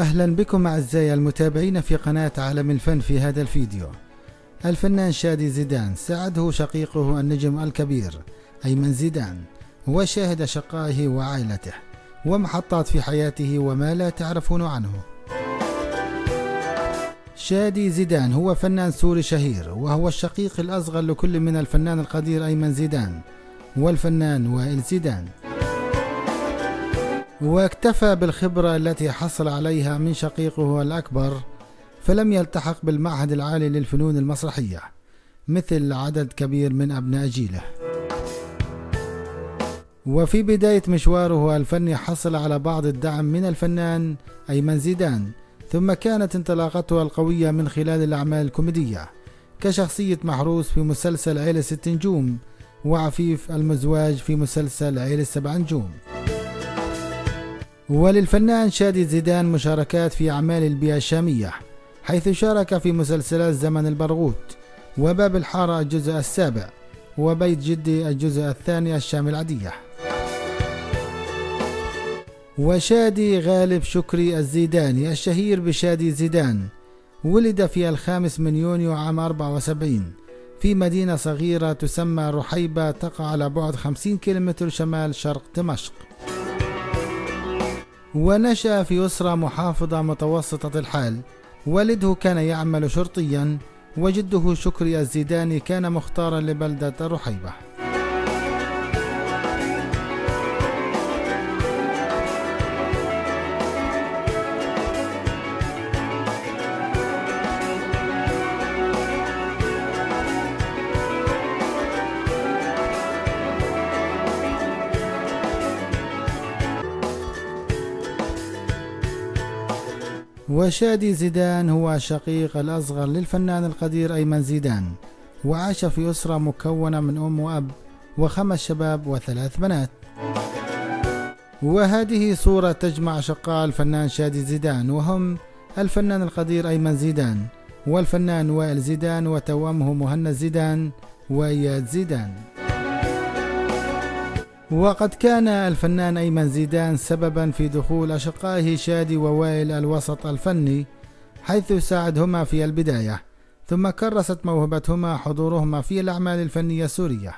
أهلا بكم أعزائي المتابعين في قناة عالم الفن. في هذا الفيديو الفنان شادي زيدان ساعده شقيقه النجم الكبير أيمن زيدان، وشاهد شقائه وعائلته ومحطات في حياته وما لا تعرفون عنه. شادي زيدان هو فنان سوري شهير، وهو الشقيق الأصغر لكل من الفنان القدير أيمن زيدان والفنان وائل زيدان، واكتفى بالخبرة التي حصل عليها من شقيقه الأكبر، فلم يلتحق بالمعهد العالي للفنون المسرحية مثل عدد كبير من أبناء جيله. وفي بداية مشواره الفني حصل على بعض الدعم من الفنان أيمن زيدان، ثم كانت انطلاقته القوية من خلال الأعمال الكوميدية كشخصية محروس في مسلسل عيلة 6 نجوم، وعفيف المزواج في مسلسل عيلة 7 نجوم. وللفنان شادي زيدان مشاركات في أعمال البيئة الشامية، حيث شارك في مسلسلات زمن البرغوث وباب الحارة الجزء السابع وبيت جدي الجزء الثاني الشام العدية. وشادي غالب شكري الزيداني الشهير بشادي زيدان ولد في 5 يونيو عام 74 في مدينة صغيرة تسمى رحيبة، تقع على بعد 50 كيلومتر شمال شرق دمشق. ونشأ في أسرة محافظة متوسطة الحال، والده كان يعمل شرطيا، وجده شكري الزيداني كان مختارا لبلدة رحيبة. وشادي زيدان هو الشقيق الأصغر للفنان القدير أيمن زيدان، وعاش في أسرة مكونة من أم وأب و5 شباب و3 بنات. وهذه صورة تجمع شقاء الفنان شادي زيدان، وهم الفنان القدير أيمن زيدان والفنان وائل زيدان وتوامه مهند زيدان وإياد زيدان. وقد كان الفنان أيمن زيدان سببا في دخول أشقائه شادي ووائل الوسط الفني، حيث ساعدهما في البداية، ثم كرست موهبتهما حضورهما في الأعمال الفنية السورية.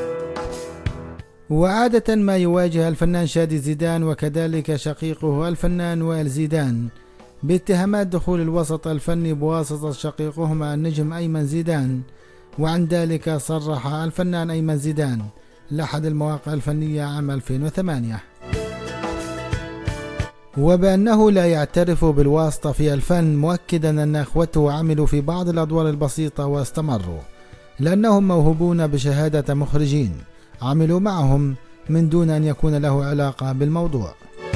وعادة ما يواجه الفنان شادي زيدان وكذلك شقيقه الفنان وائل زيدان باتهامات دخول الوسط الفني بواسطة شقيقهما النجم أيمن زيدان، وعن ذلك صرح الفنان أيمن زيدان لأحد المواقع الفنية عام 2008 وبأنه لا يعترف بالواسطة في الفن، مؤكدا أن أخوته عملوا في بعض الأدوار البسيطة واستمروا لأنهم موهوبون بشهادة مخرجين عملوا معهم من دون أن يكون له علاقة بالموضوع.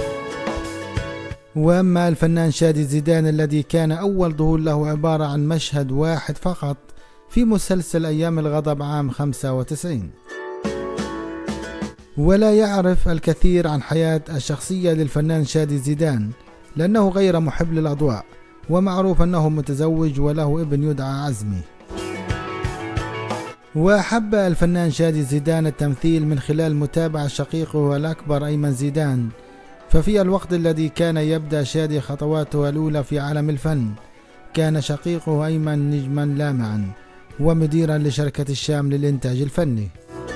وأما الفنان شادي زيدان الذي كان أول ظهور له عبارة عن مشهد واحد فقط في مسلسل أيام الغضب عام 95، ولا يعرف الكثير عن حياة الشخصية للفنان شادي زيدان لأنه غير محب للأضواء، ومعروف أنه متزوج وله ابن يدعى عزمي. وأحب الفنان شادي زيدان التمثيل من خلال متابعة شقيقه الأكبر أيمن زيدان، ففي الوقت الذي كان يبدأ شادي خطواته الأولى في عالم الفن كان شقيقه أيمن نجما لامعا ومديرا لشركة الشام للإنتاج الفني.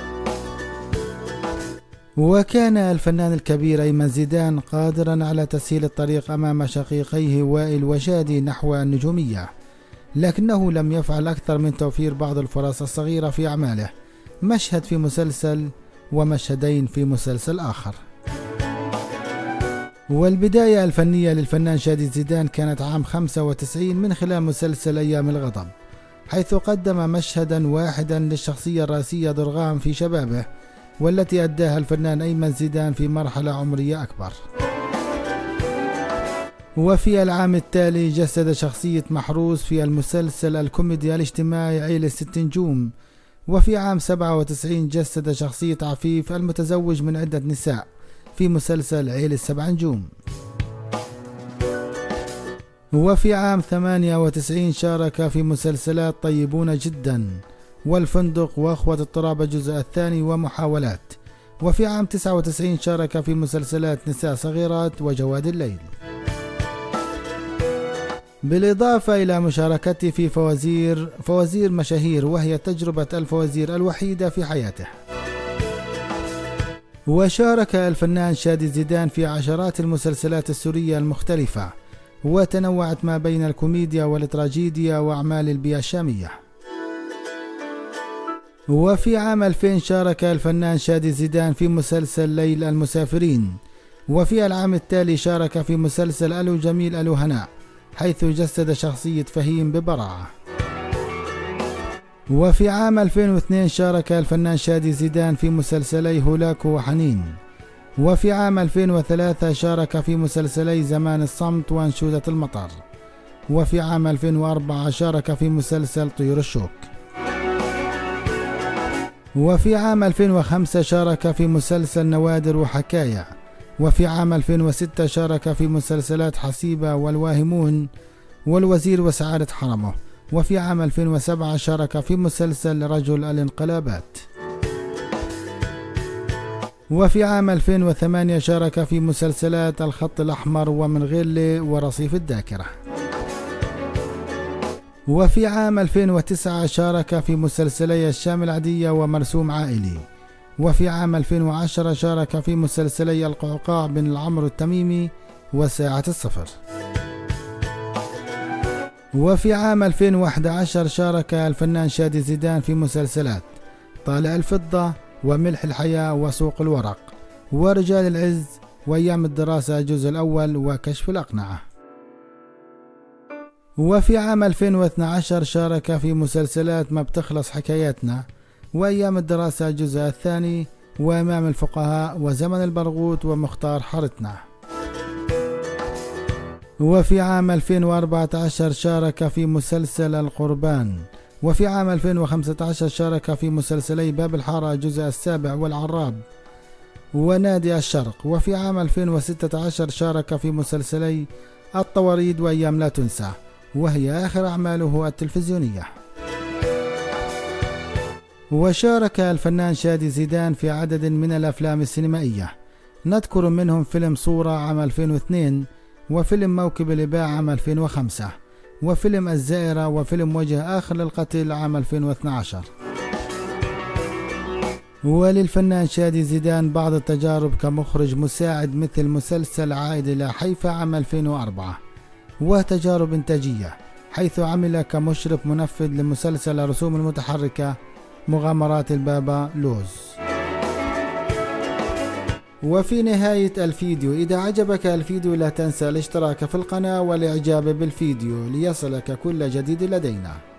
وكان الفنان الكبير أيمن زيدان قادرا على تسهيل الطريق أمام شقيقيه وائل وشادي نحو النجومية، لكنه لم يفعل أكثر من توفير بعض الفرص الصغيرة في أعماله، مشهد في مسلسل ومشهدين في مسلسل آخر. والبداية الفنية للفنان شادي زيدان كانت عام 95 من خلال مسلسل أيام الغضب، حيث قدم مشهدا واحدا للشخصية الرئيسية درغام في شبابه، والتي أداها الفنان أيمن زيدان في مرحلة عمرية أكبر. وفي العام التالي جسد شخصية محروس في المسلسل الكوميدي الاجتماعي عيلة 6 نجوم. وفي عام 97 جسد شخصية عفيف المتزوج من عدة نساء في مسلسل عيلة 7 نجوم. وفي عام 98 شارك في مسلسلات طيبون جدا والفندق وأخوة الطرابة الجزء الثاني ومحاولات. وفي عام 99 شارك في مسلسلات نساء صغيرات وجواد الليل. بالإضافة إلى مشاركته في فوازير مشاهير، وهي تجربة الفوازير الوحيدة في حياته. وشارك الفنان شادي زيدان في عشرات المسلسلات السورية المختلفة، وتنوعت ما بين الكوميديا والتراجيديا وأعمال البيئة الشامية. وفي عام 2000 شارك الفنان شادي زيدان في مسلسل ليل المسافرين، وفي العام التالي شارك في مسلسل ألو جميل ألو هناء، حيث جسد شخصية فهيم ببراعة. وفي عام 2002 شارك الفنان شادي زيدان في مسلسلي هولاكو وحنين. وفي عام 2003 شارك في مسلسلي زمان الصمت وأنشودة المطر. وفي عام 2004 شارك في مسلسل طيور الشوك. وفي عام 2005 شارك في مسلسل نوادر وحكاية. وفي عام 2006 شارك في مسلسلات حسيبة والواهمون والوزير وسعادة حرمه. وفي عام 2007 شارك في مسلسل رجل الانقلابات. وفي عام 2008 شارك في مسلسلات الخط الأحمر ومن غيرلي ورصيف الذاكرة. وفي عام 2009 شارك في مسلسلي الشام العدية ومرسوم عائلي. وفي عام 2010 شارك في مسلسلي القعقاع بن العمرو التميمي وساعة الصفر. وفي عام 2011 شارك الفنان شادي زيدان في مسلسلات طالع الفضة وملح الحياة وسوق الورق ورجال العز وأيام الدراسة الجزء الأول وكشف الأقنعة. وفي عام 2012 شارك في مسلسلات ما بتخلص حكاياتنا وأيام الدراسة الجزء الثاني وإمام الفقهاء وزمن البرغوث ومختار حارتنا. وفي عام 2014 شارك في مسلسل القربان. وفي عام 2015 شارك في مسلسلي باب الحارة الجزء السابع والعراب ونادي الشرق. وفي عام 2016 شارك في مسلسلي الطواريد وأيام لا تنسى، وهي آخر أعماله التلفزيونية. وشارك الفنان شادي زيدان في عدد من الأفلام السينمائية، نذكر منهم فيلم صورة عام 2002 وفيلم موكب الإباع عام 2005 وفيلم الزائرة وفيلم وجه آخر للقتل عام 2012. وللفنان شادي زيدان بعض التجارب كمخرج مساعد مثل مسلسل عائد إلى حيفا عام 2004 وتجارب إنتاجية، حيث عمل كمشرف منفذ لمسلسل الرسوم المتحركة مغامرات البابا لوز. وفي نهاية الفيديو، إذا عجبك الفيديو لا تنسى الاشتراك في القناة والإعجاب بالفيديو ليصلك كل جديد لدينا.